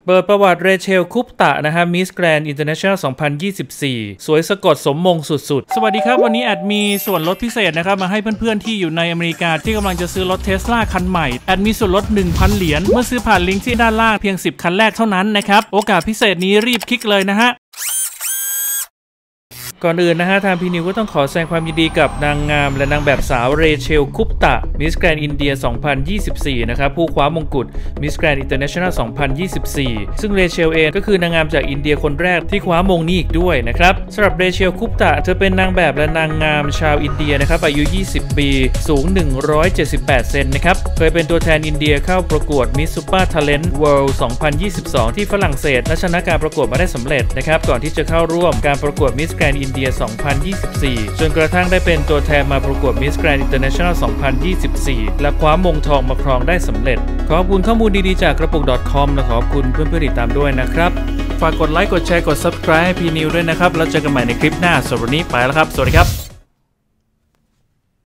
เปิดประวัติเรเชลคุปตะนะฮะมิสแกรนด์อินเตอร์เนชั่นแนล 2024 สวยสะกดสมมงสุดๆสวัสดีครับวันนี้แอดมีส่วนลดพิเศษนะครับมาให้เพื่อนๆที่อยู่ในอเมริกาที่กำลังจะซื้อรถเทสลาคันใหม่แอดมีส่วนลด 1,000 เหรียญเมื่อซื้อผ่านลิงก์ที่ด้านล่างเพียง10คันแรกเท่านั้นนะครับโอกาสพิเศษนี้รีบคลิกเลยนะฮะก่อนอื่นนะฮะทางพีนิวก็ต้องขอแสดงความยินดีกับนางงามและนางแบบสาวเรเชลคุปตะมิสแกรนด์อินเดีย 2024 นะครับผู้คว้ามงกุฎมิสแกรนด์อินเตอร์เนชั่นแนล 2024 ซึ่งเรเชลเองก็คือนางงามจากอินเดียคนแรกที่คว้ามงนี้อีกด้วยนะครับสำหรับเรเชลคุปตะเธอเป็นนางแบบและนางงามชาวอินเดียนะครับอายุ 20 ปีสูง 178 เซนนะครับเคยเป็นตัวแทนอินเดียเข้าประกวด Miss Super Talent World 2022 ที่ฝรั่งเศสและชนะการประกวดมาได้สำเร็จนะครับก่อนที่จะเข้าร่วมการประกวดมิสแกรนด์อินเดีย 2024 จนกระทั่งได้เป็นตัวแทนมาประกวด Miss Grand International 2024 และคว้ามงทองมาครองได้สำเร็จขอบคุณข้อมูลดีๆจากกระปุก .com และขอบคุณเพื่อนๆติดตามด้วยนะครับฝากกดไลค์กดแชร์กด Subscribe ให้พีนิวด้วยนะครับแล้วเจอกันใหม่ในคลิปหน้าสำหรับวันนี้ไปแล้วครับสวัสดีครับ